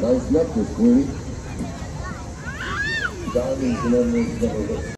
Nice necklace, sweetie. Diamonds and emeralds never look